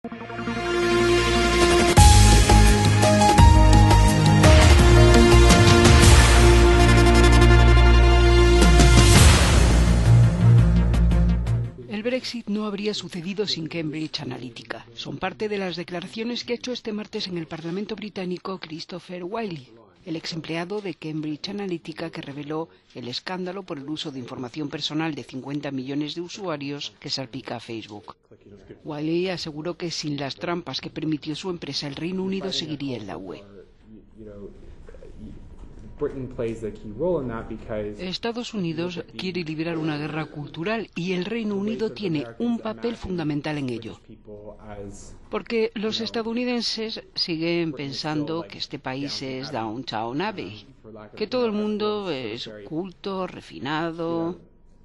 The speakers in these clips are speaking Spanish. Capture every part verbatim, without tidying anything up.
El Brexit no habría sucedido sin Cambridge Analytica. Son parte de las declaraciones que ha hecho este martes en el Parlamento británico Christopher Wylie, el ex empleado de Cambridge Analytica que reveló el escándalo por el uso de información personal de cincuenta millones de usuarios que salpica a Facebook. Wylie aseguró que sin las trampas que permitió su empresa, el Reino Unido seguiría en la U E. Estados Unidos quiere liberar una guerra cultural y el Reino Unido tiene un papel fundamental en ello. Porque los estadounidenses siguen pensando que este país es Downton Abbey, que todo el mundo es culto, refinado.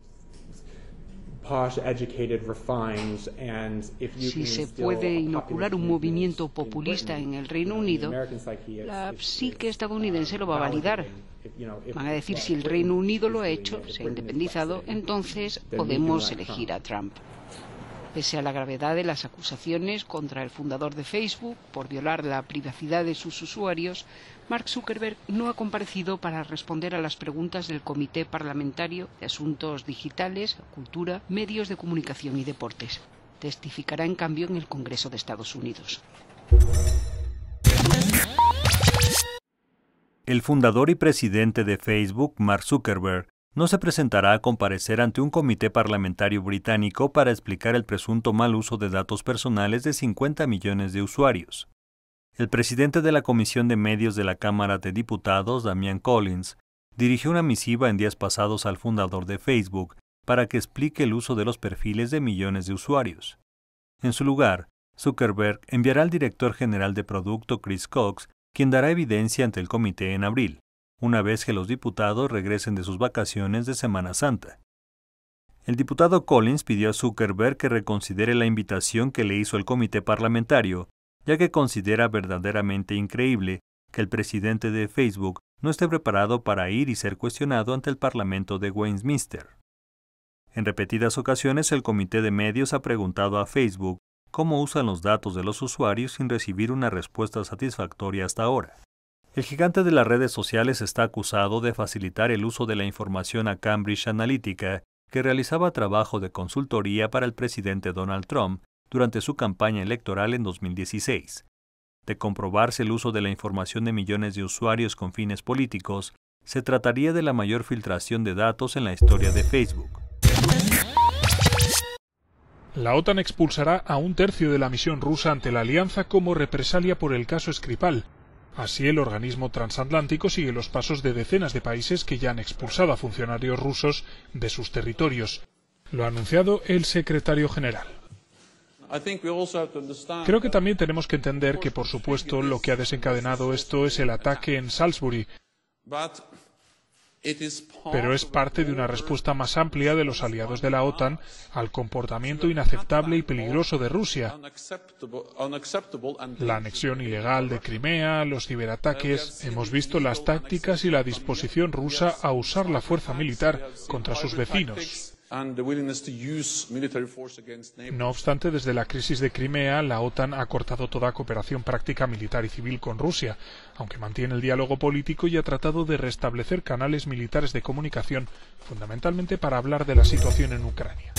Si se puede inocular un movimiento populista en el Reino Unido, la psique estadounidense lo va a validar. Van a decir, si el Reino Unido lo ha hecho, se ha independizado, entonces podemos elegir a Trump. Pese a la gravedad de las acusaciones contra el fundador de Facebook por violar la privacidad de sus usuarios, Mark Zuckerberg no ha comparecido para responder a las preguntas del Comité Parlamentario de Asuntos Digitales, Cultura, Medios de Comunicación y Deportes. Testificará, en cambio, en el Congreso de Estados Unidos. El fundador y presidente de Facebook, Mark Zuckerberg, no se presentará a comparecer ante un comité parlamentario británico para explicar el presunto mal uso de datos personales de cincuenta millones de usuarios. El presidente de la Comisión de Medios de la Cámara de Diputados, Damian Collins, dirigió una misiva en días pasados al fundador de Facebook para que explique el uso de los perfiles de millones de usuarios. En su lugar, Zuckerberg enviará al director general de producto, Chris Cox, quien dará evidencia ante el comité en abril, una vez que los diputados regresen de sus vacaciones de Semana Santa. El diputado Collins pidió a Zuckerberg que reconsidere la invitación que le hizo el comité parlamentario, ya que considera verdaderamente increíble que el presidente de Facebook no esté preparado para ir y ser cuestionado ante el Parlamento de Westminster. En repetidas ocasiones, el comité de medios ha preguntado a Facebook cómo usan los datos de los usuarios sin recibir una respuesta satisfactoria hasta ahora. El gigante de las redes sociales está acusado de facilitar el uso de la información a Cambridge Analytica, que realizaba trabajo de consultoría para el presidente Donald Trump durante su campaña electoral en dos mil dieciséis. De comprobarse el uso de la información de millones de usuarios con fines políticos, se trataría de la mayor filtración de datos en la historia de Facebook. La OTAN expulsará a un tercio de la misión rusa ante la alianza como represalia por el caso Skripal. Así, el organismo transatlántico sigue los pasos de decenas de países que ya han expulsado a funcionarios rusos de sus territorios. Lo ha anunciado el secretario general. Creo que también tenemos que entender que, por supuesto, lo que ha desencadenado esto es el ataque en Salisbury, pero es parte de una respuesta más amplia de los aliados de la OTAN al comportamiento inaceptable y peligroso de Rusia. La anexión ilegal de Crimea, los ciberataques. Hemos visto las tácticas y la disposición rusa a usar la fuerza militar contra sus vecinos. No obstante, desde la crisis de Crimea, la OTAN ha cortado toda cooperación práctica militar y civil con Rusia, aunque mantiene el diálogo político y ha tratado de restablecer canales militares de comunicación, fundamentalmente para hablar de la situación en Ucrania.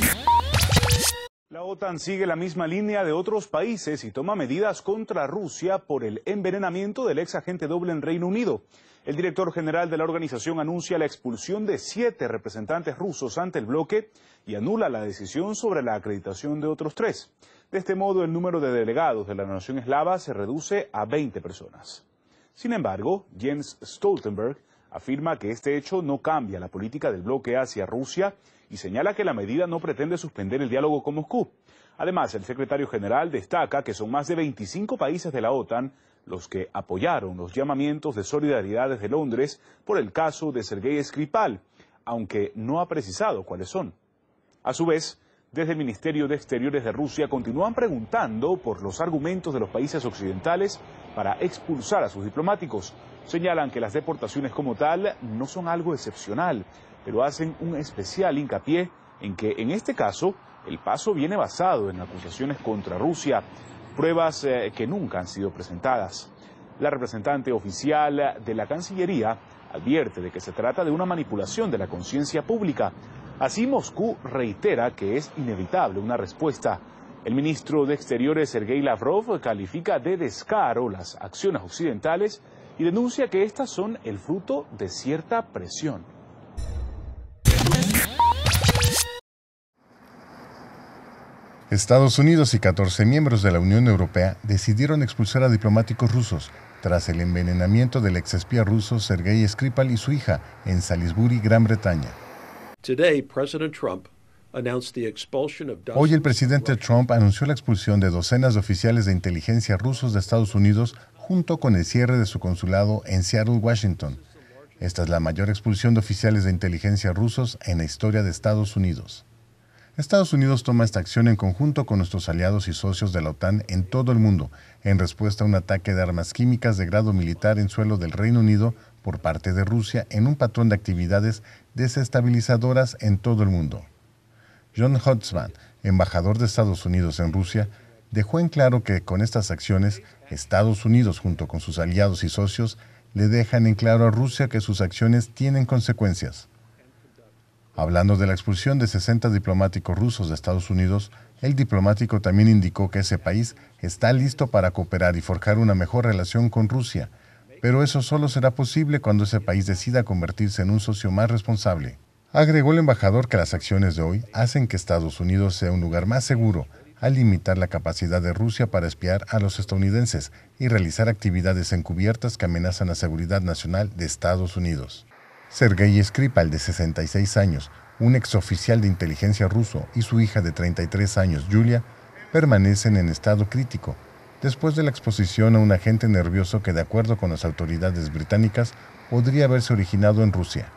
La OTAN sigue la misma línea de otros países y toma medidas contra Rusia por el envenenamiento del ex agente doble en Reino Unido. El director general de la organización anuncia la expulsión de siete representantes rusos ante el bloque y anula la decisión sobre la acreditación de otros tres. De este modo, el número de delegados de la nación eslava se reduce a veinte personas. Sin embargo, Jens Stoltenberg afirma que este hecho no cambia la política del bloque hacia Rusia y señala que la medida no pretende suspender el diálogo con Moscú. Además, el secretario general destaca que son más de veinticinco países de la OTAN los que apoyaron los llamamientos de solidaridad desde Londres por el caso de Sergei Skripal, aunque no ha precisado cuáles son. A su vez, desde el Ministerio de Exteriores de Rusia continúan preguntando por los argumentos de los países occidentales para expulsar a sus diplomáticos. Señalan que las deportaciones como tal no son algo excepcional, pero hacen un especial hincapié en que, en este caso, El paso viene basado en acusaciones contra Rusia, pruebas eh, que nunca han sido presentadas. La representante oficial de la Cancillería advierte de que se trata de una manipulación de la conciencia pública. Así, Moscú reitera que es inevitable una respuesta. El ministro de Exteriores, Sergei Lavrov, califica de descaro las acciones occidentales y denuncia que estas son el fruto de cierta presión. Estados Unidos y catorce miembros de la Unión Europea decidieron expulsar a diplomáticos rusos tras el envenenamiento del exespía ruso Sergei Skripal y su hija en Salisbury, Gran Bretaña. Hoy el presidente Trump anunció la expulsión de docenas de oficiales de inteligencia rusos de Estados Unidos junto con el cierre de su consulado en Seattle, Washington. Esta es la mayor expulsión de oficiales de inteligencia rusos en la historia de Estados Unidos. Estados Unidos toma esta acción en conjunto con nuestros aliados y socios de la OTAN en todo el mundo, en respuesta a un ataque de armas químicas de grado militar en suelo del Reino Unido por parte de Rusia en un patrón de actividades desestabilizadoras en todo el mundo. John Hodgman, embajador de Estados Unidos en Rusia, dejó en claro que con estas acciones, Estados Unidos junto con sus aliados y socios le dejan en claro a Rusia que sus acciones tienen consecuencias. Hablando de la expulsión de sesenta diplomáticos rusos de Estados Unidos, el diplomático también indicó que ese país está listo para cooperar y forjar una mejor relación con Rusia, pero eso solo será posible cuando ese país decida convertirse en un socio más responsable. Agregó el embajador que las acciones de hoy hacen que Estados Unidos sea un lugar más seguro al limitar la capacidad de Rusia para espiar a los estadounidenses y realizar actividades encubiertas que amenazan la seguridad nacional de Estados Unidos. Sergei Skripal, de sesenta y seis años, un exoficial de inteligencia ruso, y su hija de treinta y tres años, Yulia, permanecen en estado crítico, después de la exposición a un agente nervioso que, de acuerdo con las autoridades británicas, podría haberse originado en Rusia.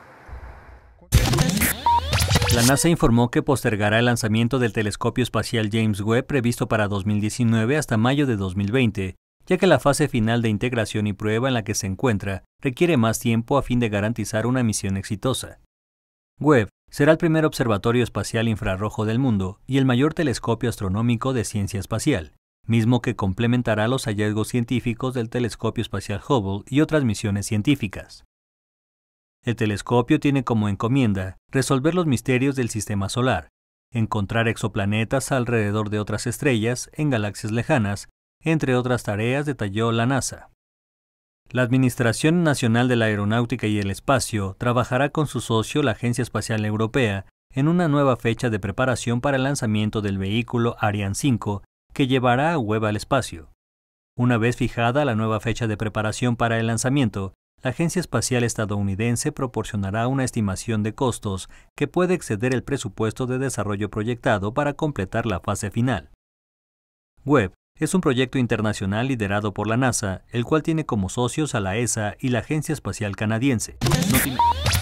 La NASA informó que postergará el lanzamiento del telescopio espacial James Webb previsto para dos mil diecinueve hasta mayo de dos mil veinte, ya que la fase final de integración y prueba en la que se encuentra requiere más tiempo a fin de garantizar una misión exitosa. Webb será el primer observatorio espacial infrarrojo del mundo y el mayor telescopio astronómico de ciencia espacial, mismo que complementará los hallazgos científicos del telescopio espacial Hubble y otras misiones científicas. El telescopio tiene como encomienda resolver los misterios del sistema solar, encontrar exoplanetas alrededor de otras estrellas en galaxias lejanas, entre otras tareas, detalló la NASA. La Administración Nacional de la Aeronáutica y el Espacio trabajará con su socio, la Agencia Espacial Europea, en una nueva fecha de preparación para el lanzamiento del vehículo Ariane cinco, que llevará a Webb al espacio. Una vez fijada la nueva fecha de preparación para el lanzamiento, la Agencia Espacial Estadounidense proporcionará una estimación de costos que puede exceder el presupuesto de desarrollo proyectado para completar la fase final. Webb es un proyecto internacional liderado por la NASA, el cual tiene como socios a la E S A y la Agencia Espacial Canadiense. Noti-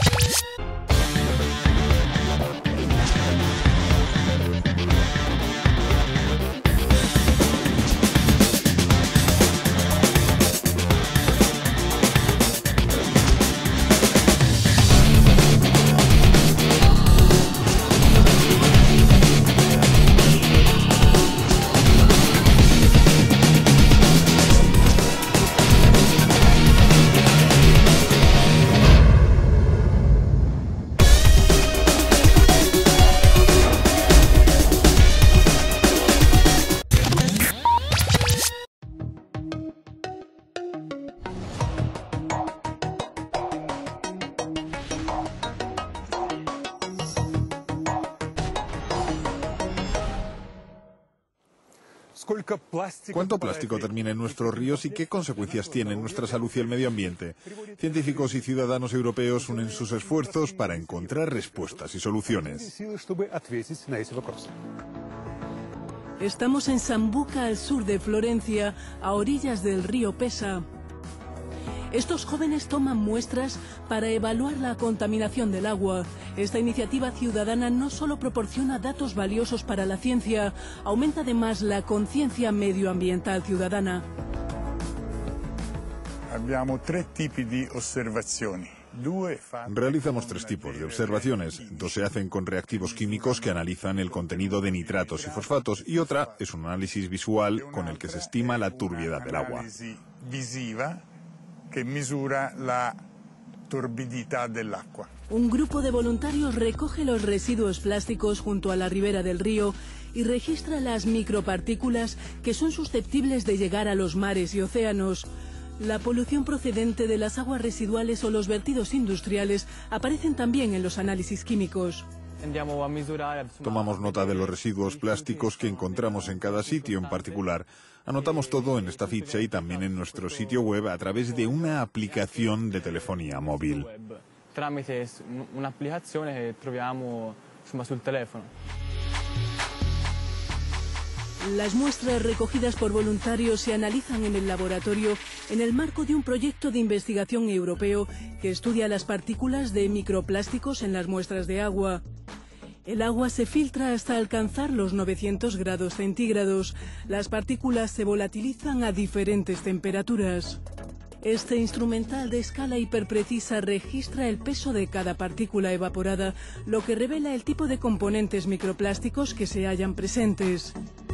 ¿Cuánto plástico termina en nuestros ríos y qué consecuencias tiene en nuestra salud y el medio ambiente? Científicos y ciudadanos europeos unen sus esfuerzos para encontrar respuestas y soluciones. Estamos en Sambuca, al sur de Florencia, a orillas del río Pesa. Estos jóvenes toman muestras para evaluar la contaminación del agua. Esta iniciativa ciudadana no solo proporciona datos valiosos para la ciencia, aumenta además la conciencia medioambiental ciudadana. Abbiamo tre tipi di osservazioni. Realizamos tres tipos de observaciones. Dos se hacen con reactivos químicos que analizan el contenido de nitratos y fosfatos, y otra es un análisis visual con el que se estima la turbiedad del agua. Que misura la turbidità dell'acqua. Un grupo de voluntarios recoge los residuos plásticos junto a la ribera del río y registra las micropartículas que son susceptibles de llegar a los mares y océanos. La polución procedente de las aguas residuales o los vertidos industriales aparecen también en los análisis químicos. Tomamos nota de los residuos plásticos que encontramos en cada sitio en particular. Anotamos todo en esta ficha y también en nuestro sitio web a través de una aplicación de telefonía móvil. Tramite un'applicazione che troviamo insomma sul telefono. Las muestras recogidas por voluntarios se analizan en el laboratorio en el marco de un proyecto de investigación europeo que estudia las partículas de microplásticos en las muestras de agua. El agua se filtra hasta alcanzar los novecientos grados centígrados. Las partículas se volatilizan a diferentes temperaturas. Este instrumental de escala hiperprecisa registra el peso de cada partícula evaporada, lo que revela el tipo de componentes microplásticos que se hallan presentes.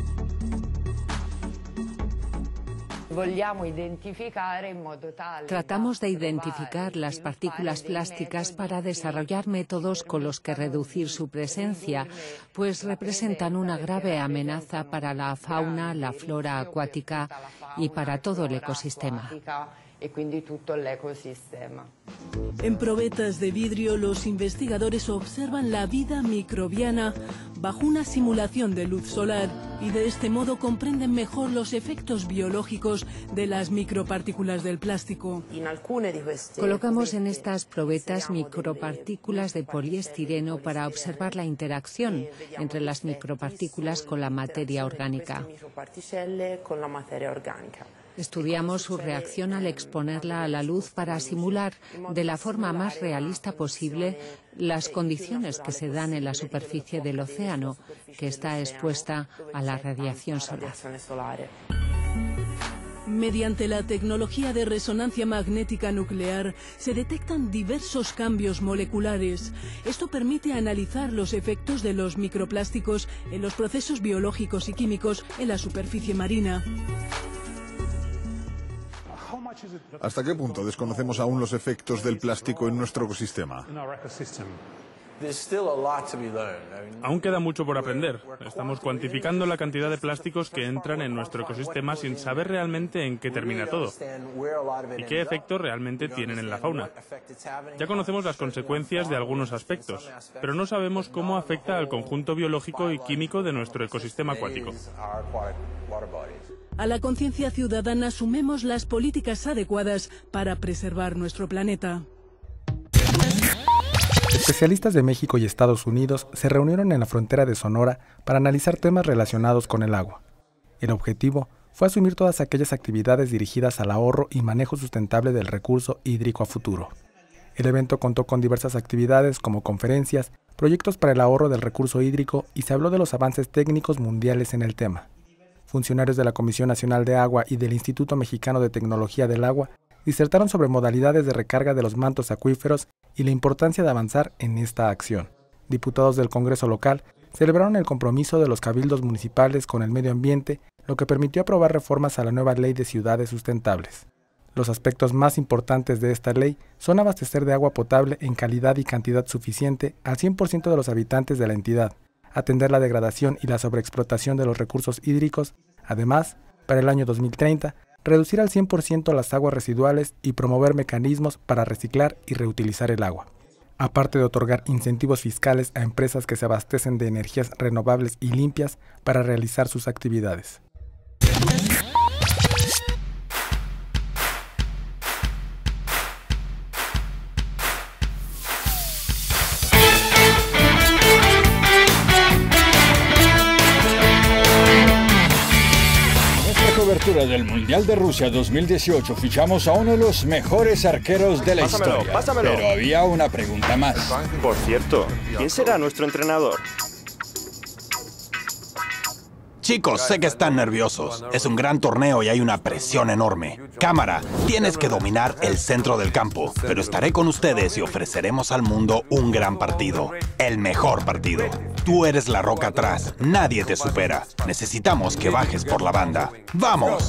Tratamos de identificar las partículas plásticas para desarrollar métodos con los que reducir su presencia, pues representan una grave amenaza para la fauna, la flora acuática y para todo el ecosistema. En probetas de vidrio, los investigadores observan la vida microbiana bajo una simulación de luz solar y de este modo comprenden mejor los efectos biológicos de las micropartículas del plástico. Colocamos en estas probetas micropartículas de poliestireno para observar la interacción entre las micropartículas con la materia orgánica. Estudiamos su reacción al exponerla a la luz para simular de la forma más realista posible las condiciones que se dan en la superficie del océano, que está expuesta a la radiación solar. Mediante la tecnología de resonancia magnética nuclear se detectan diversos cambios moleculares. Esto permite analizar los efectos de los microplásticos en los procesos biológicos y químicos en la superficie marina. ¿Hasta qué punto desconocemos aún los efectos del plástico en nuestro ecosistema? Aún queda mucho por aprender. Estamos cuantificando la cantidad de plásticos que entran en nuestro ecosistema sin saber realmente en qué termina todo y qué efectos realmente tienen en la fauna. Ya conocemos las consecuencias de algunos aspectos, pero no sabemos cómo afecta al conjunto biológico y químico de nuestro ecosistema acuático. A la conciencia ciudadana sumemos las políticas adecuadas para preservar nuestro planeta. Especialistas de México y Estados Unidos se reunieron en la frontera de Sonora para analizar temas relacionados con el agua. El objetivo fue asumir todas aquellas actividades dirigidas al ahorro y manejo sustentable del recurso hídrico a futuro. El evento contó con diversas actividades como conferencias, proyectos para el ahorro del recurso hídrico y se habló de los avances técnicos mundiales en el tema. Funcionarios de la Comisión Nacional de Agua y del Instituto Mexicano de Tecnología del Agua disertaron sobre modalidades de recarga de los mantos acuíferos y la importancia de avanzar en esta acción. Diputados del Congreso local celebraron el compromiso de los cabildos municipales con el medio ambiente, lo que permitió aprobar reformas a la nueva Ley de Ciudades Sustentables. Los aspectos más importantes de esta ley son abastecer de agua potable en calidad y cantidad suficiente al cien por ciento de los habitantes de la entidad, atender la degradación y la sobreexplotación de los recursos hídricos, además, para el año dos mil treinta, reducir al cien por ciento las aguas residuales y promover mecanismos para reciclar y reutilizar el agua. Aparte de otorgar incentivos fiscales a empresas que se abastecen de energías renovables y limpias para realizar sus actividades. Del Mundial de Rusia dos mil dieciocho fichamos a uno de los mejores arqueros de la pásamelo, historia. Pásamelo. Pero había una pregunta más. Por cierto, ¿quién será nuestro entrenador? Chicos, sé que están nerviosos. Es un gran torneo y hay una presión enorme. Cámara, tienes que dominar el centro del campo, pero estaré con ustedes y ofreceremos al mundo un gran partido. El mejor partido. Tú eres la roca atrás. Nadie te supera. Necesitamos que bajes por la banda. ¡Vamos!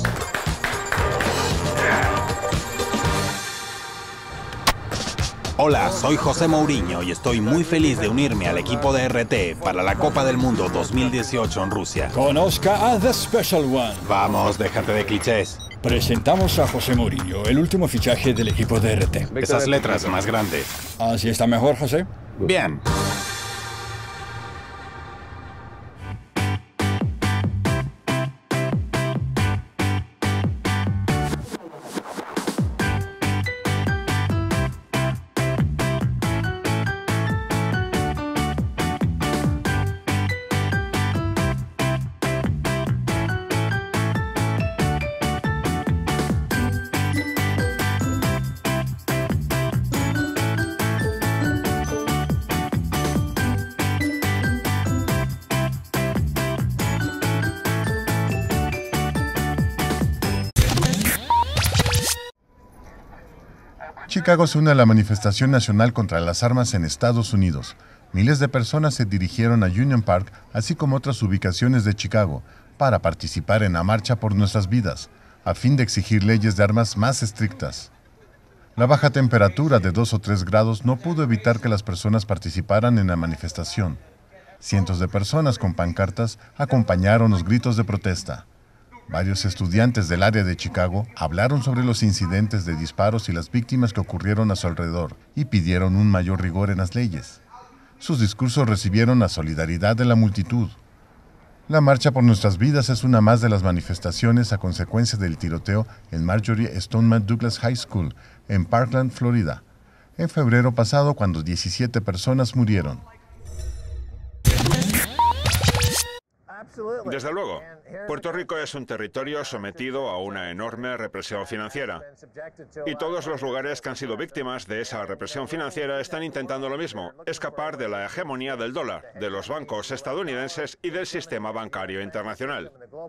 Hola, soy José Mourinho y estoy muy feliz de unirme al equipo de R T para la Copa del Mundo dos mil dieciocho en Rusia. Conozca a The Special One. Vamos, déjate de clichés. Presentamos a José Mourinho, el último fichaje del equipo de R T. Esas letras más grandes. ¿Así está mejor, José? Bien. Chicago se une a la manifestación nacional contra las armas en Estados Unidos. Miles de personas se dirigieron a Union Park, así como otras ubicaciones de Chicago, para participar en la marcha por nuestras vidas, a fin de exigir leyes de armas más estrictas. La baja temperatura de dos o tres grados no pudo evitar que las personas participaran en la manifestación. Cientos de personas con pancartas acompañaron los gritos de protesta. Varios estudiantes del área de Chicago hablaron sobre los incidentes de disparos y las víctimas que ocurrieron a su alrededor y pidieron un mayor rigor en las leyes. Sus discursos recibieron la solidaridad de la multitud. La Marcha por Nuestras Vidas es una más de las manifestaciones a consecuencia del tiroteo en Marjorie Stoneman Douglas High School, en Parkland, Florida, en febrero pasado, cuando diecisiete personas murieron. Desde luego, Puerto Rico es un territorio sometido a una enorme represión financiera. Y todos los lugares que han sido víctimas de esa represión financiera están intentando lo mismo, escapar de la hegemonía del dólar, de los bancos estadounidenses y del sistema bancario internacional.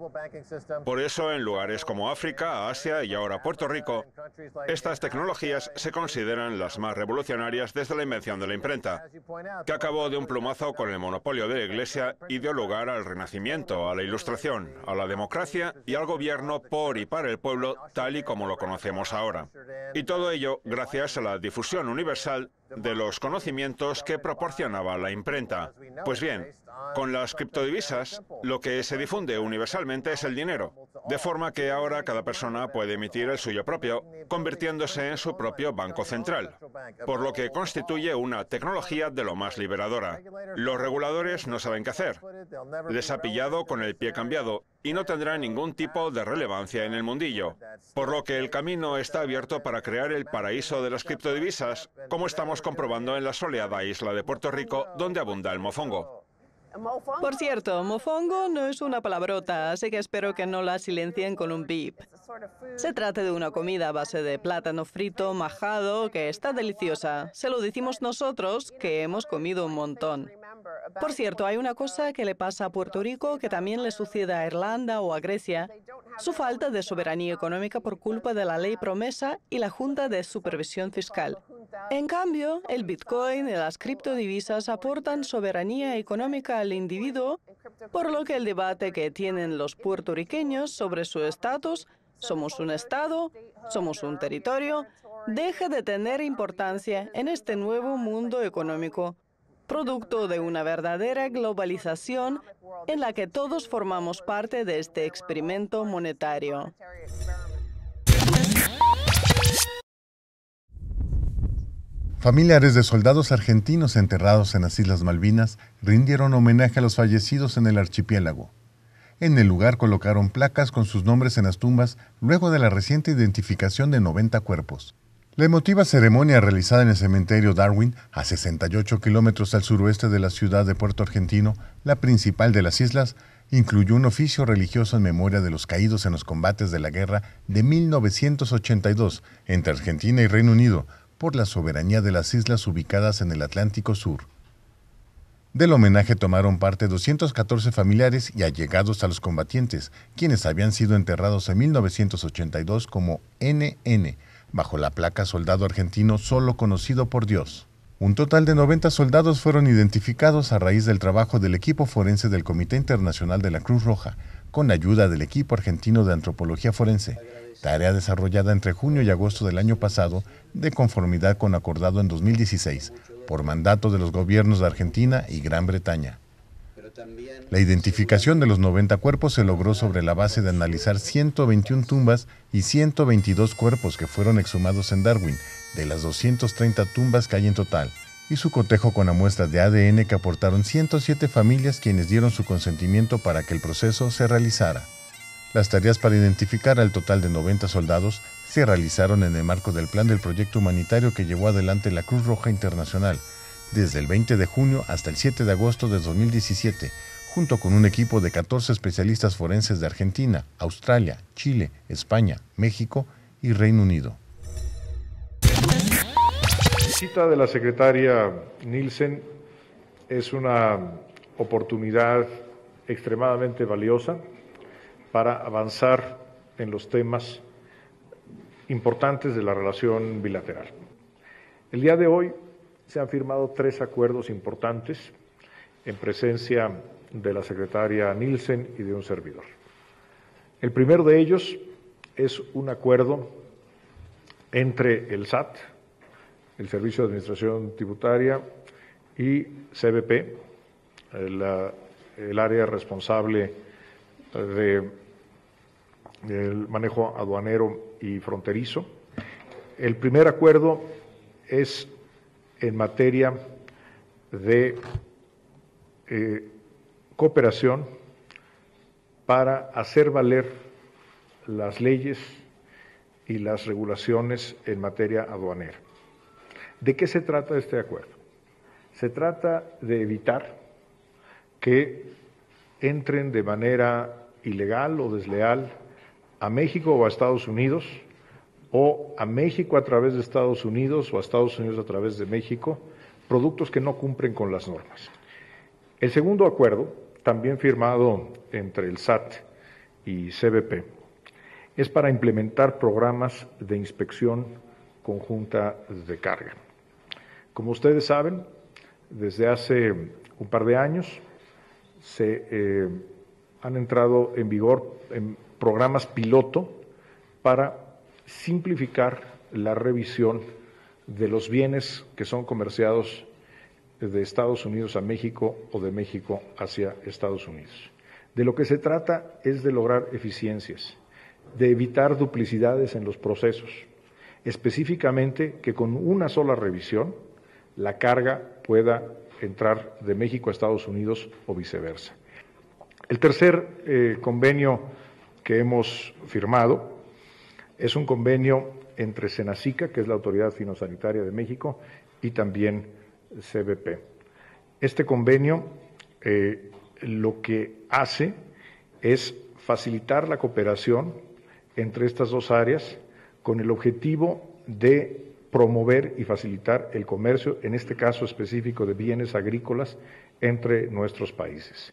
Por eso, en lugares como África, Asia y ahora Puerto Rico, estas tecnologías se consideran las más revolucionarias desde la invención de la imprenta, que acabó de un plumazo con el monopolio de la Iglesia y dio lugar al Renacimiento, a la Ilustración, a la democracia y al gobierno por y para el pueblo tal y como lo conocemos ahora. Y todo ello gracias a la difusión universal de los conocimientos que proporcionaba la imprenta. Pues bien, con las criptodivisas, lo que se difunde universalmente es el dinero, de forma que ahora cada persona puede emitir el suyo propio, convirtiéndose en su propio banco central, por lo que constituye una tecnología de lo más liberadora. Los reguladores no saben qué hacer. Les ha pillado con el pie cambiado y no tendrá ningún tipo de relevancia en el mundillo, por lo que el camino está abierto para crear el paraíso de las criptodivisas, como estamos comprobando en la soleada isla de Puerto Rico, donde abunda el mofongo. Por cierto, mofongo no es una palabrota, así que espero que no la silencien con un bip. Se trata de una comida a base de plátano frito, majado, que está deliciosa. Se lo decimos nosotros, que hemos comido un montón. Por cierto, hay una cosa que le pasa a Puerto Rico que también le sucede a Irlanda o a Grecia: su falta de soberanía económica por culpa de la ley promesa y la Junta de Supervisión Fiscal. En cambio, el Bitcoin y las criptodivisas aportan soberanía económica al individuo, por lo que el debate que tienen los puertorriqueños sobre su estatus, somos un estado, somos un territorio, deja de tener importancia en este nuevo mundo económico, producto de una verdadera globalización en la que todos formamos parte de este experimento monetario. Familiares de soldados argentinos enterrados en las Islas Malvinas rindieron homenaje a los fallecidos en el archipiélago. En el lugar colocaron placas con sus nombres en las tumbas luego de la reciente identificación de noventa cuerpos. La emotiva ceremonia realizada en el cementerio Darwin, a sesenta y ocho kilómetros al suroeste de la ciudad de Puerto Argentino, la principal de las islas, incluyó un oficio religioso en memoria de los caídos en los combates de la guerra de mil novecientos ochenta y dos entre Argentina y Reino Unido por la soberanía de las islas ubicadas en el Atlántico Sur. Del homenaje tomaron parte doscientos catorce familiares y allegados a los combatientes, quienes habían sido enterrados en mil novecientos ochenta y dos como N N, bajo la placa Soldado Argentino Solo Conocido por Dios. Un total de noventa soldados fueron identificados a raíz del trabajo del equipo forense del Comité Internacional de la Cruz Roja, con ayuda del equipo argentino de antropología forense, tarea desarrollada entre junio y agosto del año pasado, de conformidad con acordado en dos mil dieciséis, por mandato de los gobiernos de Argentina y Gran Bretaña. La identificación de los noventa cuerpos se logró sobre la base de analizar ciento veintiuna tumbas y ciento veintidós cuerpos que fueron exhumados en Darwin, de las doscientas treinta tumbas que hay en total, y su cotejo con la muestra de A D N que aportaron ciento siete familias quienes dieron su consentimiento para que el proceso se realizara. Las tareas para identificar al total de noventa soldados se realizaron en el marco del plan del proyecto humanitario que llevó adelante la Cruz Roja Internacional, desde el veinte de junio hasta el siete de agosto de dos mil diecisiete, junto con un equipo de catorce especialistas forenses de Argentina, Australia, Chile, España, México y Reino Unido. La visita de la secretaria Nielsen es una oportunidad extremadamente valiosa para avanzar en los temas importantes de la relación bilateral. El día de hoy se han firmado tres acuerdos importantes en presencia de la secretaria Nielsen y de un servidor. El primero de ellos es un acuerdo entre el S A T, el Servicio de Administración Tributaria, y C B P, el, el área responsable de, del manejo aduanero y fronterizo. El primer acuerdo es en materia de eh, cooperación para hacer valer las leyes y las regulaciones en materia aduanera. ¿De qué se trata este acuerdo? Se trata de evitar que entren de manera ilegal o desleal a México o a Estados Unidos, o a México a través de Estados Unidos o a Estados Unidos a través de México, productos que no cumplen con las normas. El segundo acuerdo, también firmado entre el S A T y C B P, es para implementar programas de inspección conjunta de carga. Como ustedes saben, desde hace un par de años se eh, han entrado en vigor en programas piloto para simplificar la revisión de los bienes que son comerciados de Estados Unidos a México o de México hacia Estados Unidos. De lo que se trata es de lograr eficiencias, de evitar duplicidades en los procesos, específicamente que con una sola revisión la carga pueda entrar de México a Estados Unidos o viceversa. El tercer eh, convenio que hemos firmado es un convenio entre Senacica, que es la Autoridad Fitosanitaria de México, y también C B P. Este convenio eh, lo que hace es facilitar la cooperación entre estas dos áreas con el objetivo de promover y facilitar el comercio, en este caso específico de bienes agrícolas, entre nuestros países.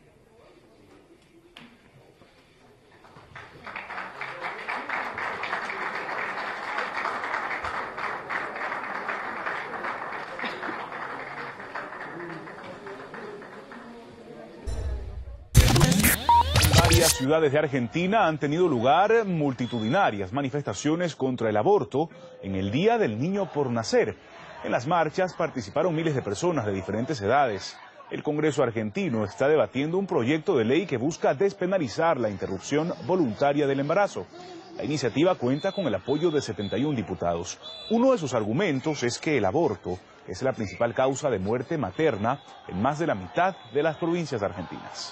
Varias ciudades de Argentina han tenido lugar multitudinarias manifestaciones contra el aborto en el Día del Niño por Nacer. En las marchas participaron miles de personas de diferentes edades. El Congreso argentino está debatiendo un proyecto de ley que busca despenalizar la interrupción voluntaria del embarazo. La iniciativa cuenta con el apoyo de setenta y un diputados. Uno de sus argumentos es que el aborto es la principal causa de muerte materna en más de la mitad de las provincias argentinas.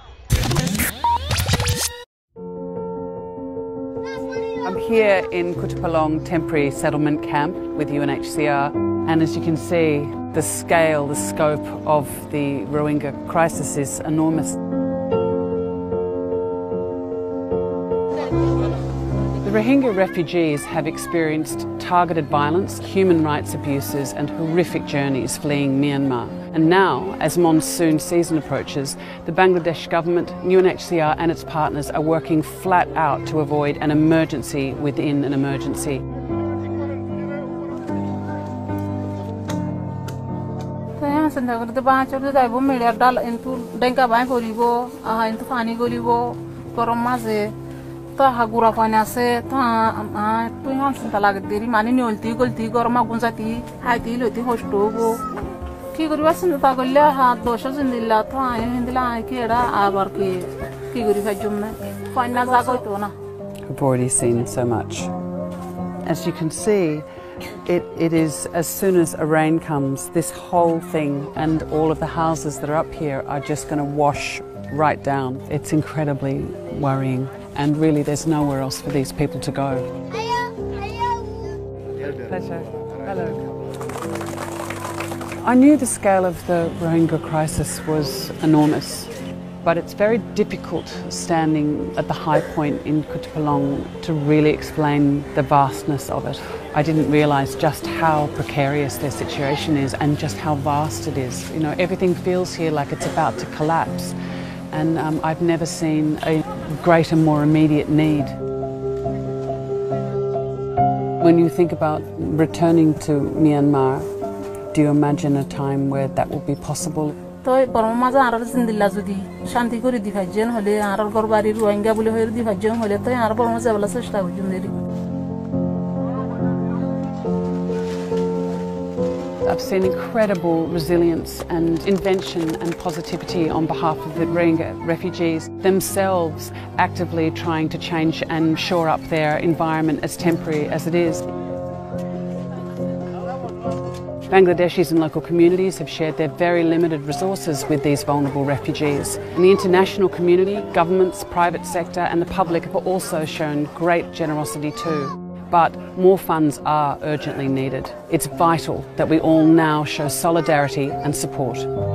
I'm here in Kutupalong Temporary Settlement Camp with U N H C R, and as you can see, the scale, the scope of the Rohingya crisis is enormous. The Rohingya refugees have experienced targeted violence, human rights abuses and horrific journeys fleeing Myanmar. And now, as monsoon season approaches, the Bangladesh government, U N H C R and its partners are working flat out to avoid an emergency within an emergency. Hagura fanase ta tuyan sintalag deri mani nyolti golti gorma gunzati hati loti hostogo ki guri wasin ta golla ha dosha zindilla ta hindila kera abarki ki guri fajumna fanna zagoitona. We've already seen so much. As you can see, it, it is as soon as a rain comes, this whole thing and all of the houses that are up here are just going to wash right down. It's incredibly worrying. And really, there's nowhere else for these people to go. Pleasure. Hello. I knew the scale of the Rohingya crisis was enormous, but it's very difficult standing at the high point in Kutupalong to really explain the vastness of it. I didn't realise just how precarious their situation is and just how vast it is. You know, everything feels here like it's about to collapse. And um, I've never seen a greater, more immediate need. When you think about returning to Myanmar, do you imagine a time where that will be possible? I've seen incredible resilience and invention and positivity on behalf of the Rohingya refugees themselves, actively trying to change and shore up their environment as temporary as it is. Bangladeshis and local communities have shared their very limited resources with these vulnerable refugees. And the international community, governments, private sector and the public have also shown great generosity too. But more funds are urgently needed. It's vital that we all now show solidarity and support.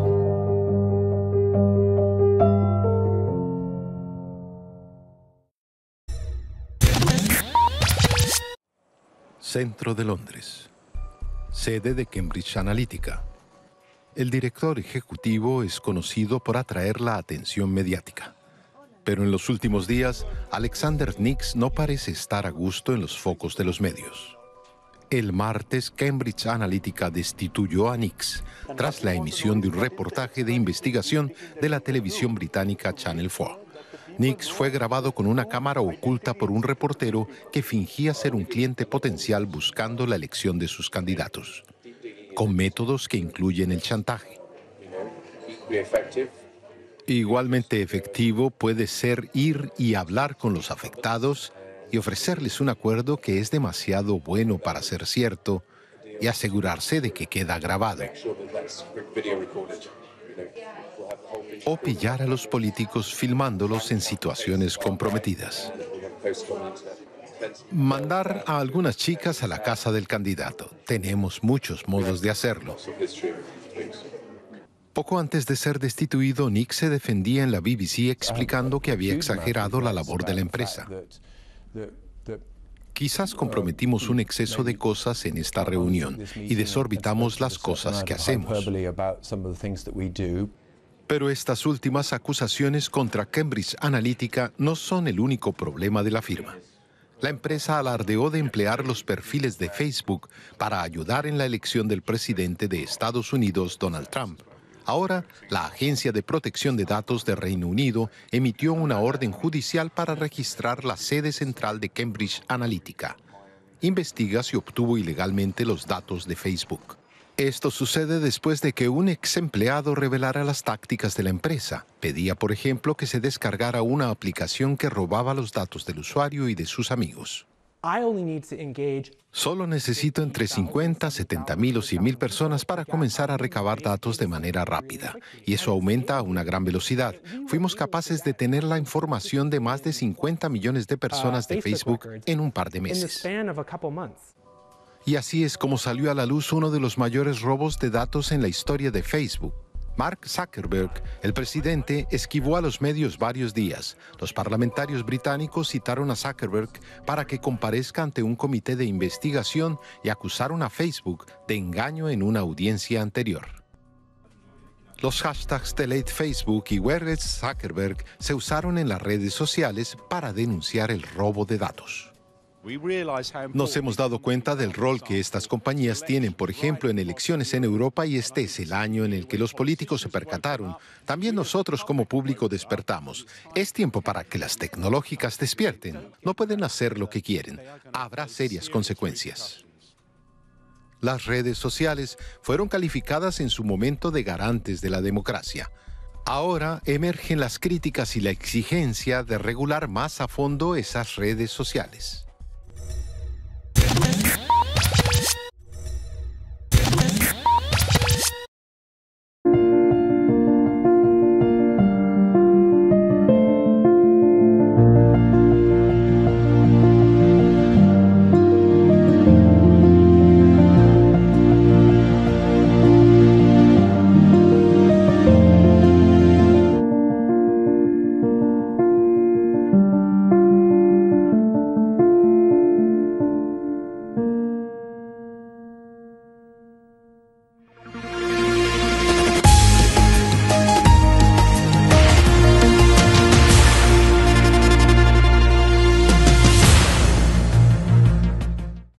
Centro de Londres, sede de Cambridge Analytica. El director ejecutivo es conocido por atraer la atención mediática. Pero en los últimos días, Alexander Nix no parece estar a gusto en los focos de los medios. El martes, Cambridge Analytica destituyó a Nix tras la emisión de un reportaje de investigación de la televisión británica Channel cuatro. Nix fue grabado con una cámara oculta por un reportero que fingía ser un cliente potencial buscando la elección de sus candidatos, con métodos que incluyen el chantaje. Igualmente efectivo puede ser ir y hablar con los afectados y ofrecerles un acuerdo que es demasiado bueno para ser cierto y asegurarse de que queda grabado. O pillar a los políticos filmándolos en situaciones comprometidas. Mandar a algunas chicas a la casa del candidato. Tenemos muchos modos de hacerlo. Poco antes de ser destituido, Nix se defendía en la B B C explicando que había exagerado la labor de la empresa. Quizás comprometimos un exceso de cosas en esta reunión y desorbitamos las cosas que hacemos. Pero estas últimas acusaciones contra Cambridge Analytica no son el único problema de la firma. La empresa alardeó de emplear los perfiles de Facebook para ayudar en la elección del presidente de Estados Unidos, Donald Trump. Ahora, la Agencia de Protección de Datos de Reino Unido emitió una orden judicial para registrar la sede central de Cambridge Analytica. Investiga si obtuvo ilegalmente los datos de Facebook. Esto sucede después de que un ex empleado revelara las tácticas de la empresa. Pedía, por ejemplo, que se descargara una aplicación que robaba los datos del usuario y de sus amigos. Solo necesito entre cincuenta, setenta mil o cien mil personas para comenzar a recabar datos de manera rápida. Y eso aumenta a una gran velocidad. Fuimos capaces de tener la información de más de cincuenta millones de personas de Facebook en un par de meses. Y así es como salió a la luz uno de los mayores robos de datos en la historia de Facebook. Mark Zuckerberg, el presidente, esquivó a los medios varios días. Los parlamentarios británicos citaron a Zuckerberg para que comparezca ante un comité de investigación y acusaron a Facebook de engaño en una audiencia anterior. Los hashtags Delete Facebook y Where is Zuckerberg se usaron en las redes sociales para denunciar el robo de datos. Nos hemos dado cuenta del rol que estas compañías tienen, por ejemplo, en elecciones en Europa, y este es el año en el que los políticos se percataron. También nosotros como público despertamos. Es tiempo para que las tecnológicas despierten. No pueden hacer lo que quieren. Habrá serias consecuencias. Las redes sociales fueron calificadas en su momento de garantes de la democracia. Ahora emergen las críticas y la exigencia de regular más a fondo esas redes sociales.